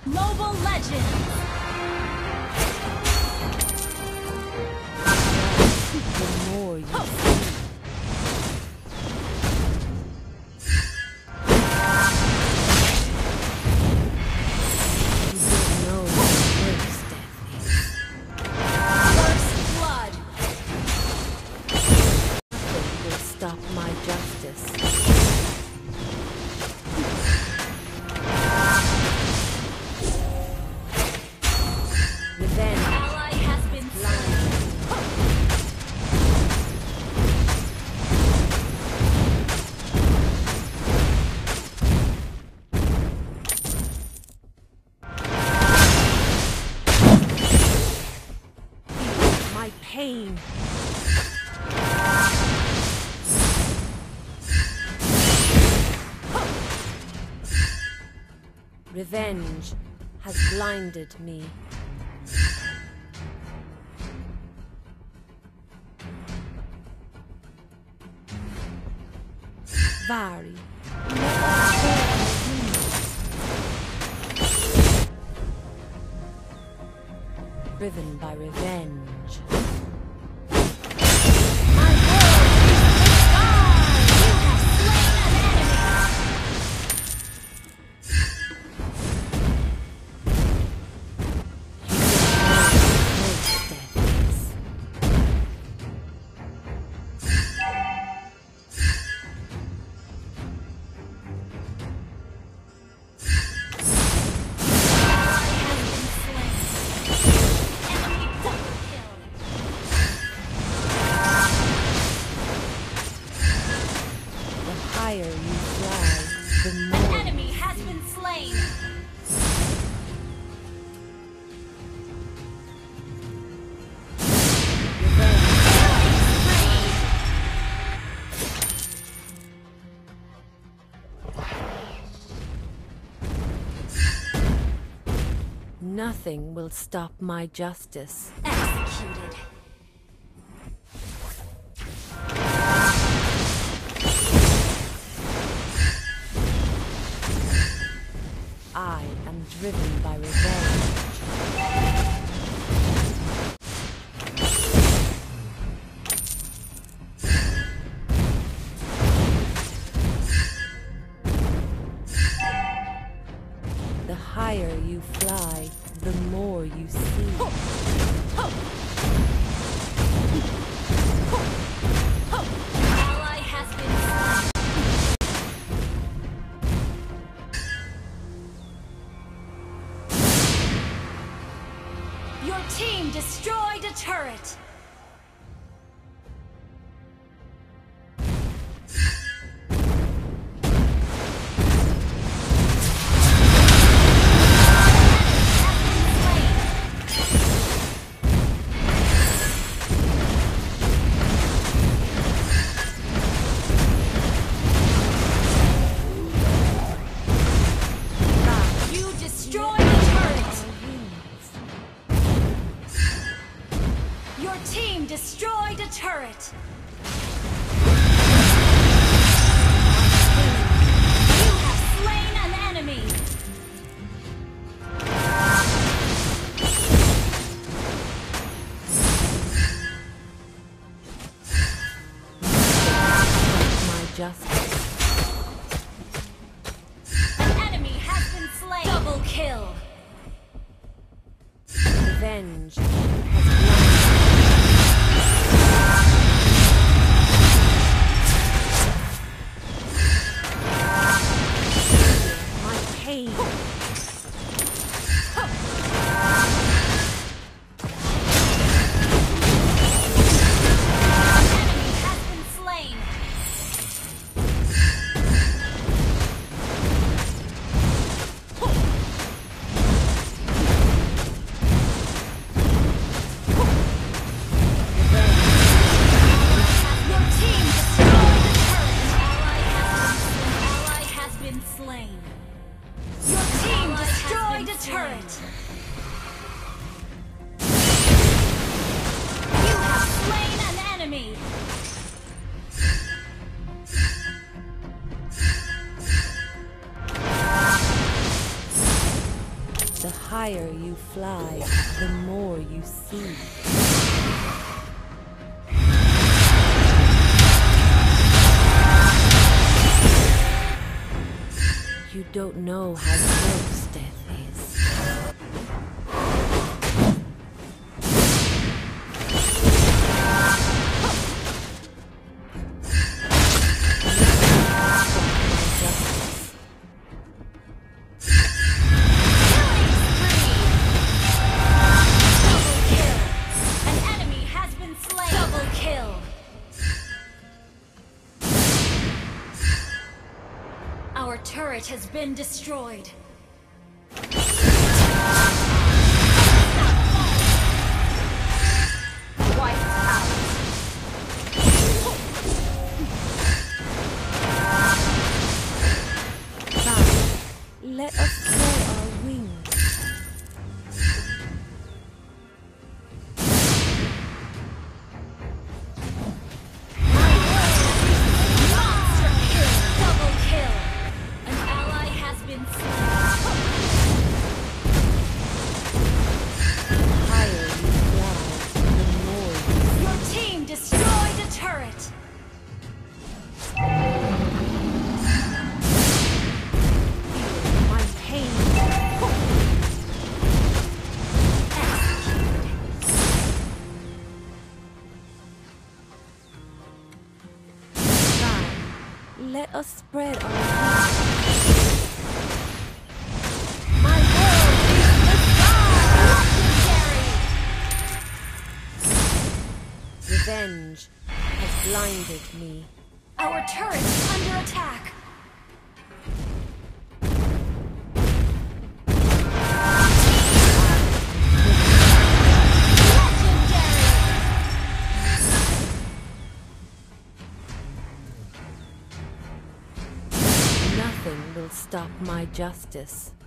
Mobile Legends! The more you see. You don't know what worse death is. First blood! Nothing will stop my justice. Revenge. Ally has been slain. Feel my pain. Revenge has blinded me. Vari. Driven by revenge. Higher you fly, the more. An enemy has been slain. Nothing will stop my justice. Executed. I am driven by revenge. The higher you fly, the more you see. Ally has been slain. Your team destroyed a turret. You destroyed a turret. Your team destroyed a turret. You have slain an enemy. My justice. An enemy has been slain. Double kill. Revenge has blinded. My pain. An enemy has been slain. Your team destroyed a turret. Ally has been slain. Your team destroyed a turret. You have slain an enemy. The higher you fly, the more you see. You don't know how close death is. Our turret has been destroyed. Wiped out. Come, let us spread our wings. Let us spread our wings. My world is the sky! Legendary! Revenge has blinded me. Our turret is under attack. Nothing will stop my justice.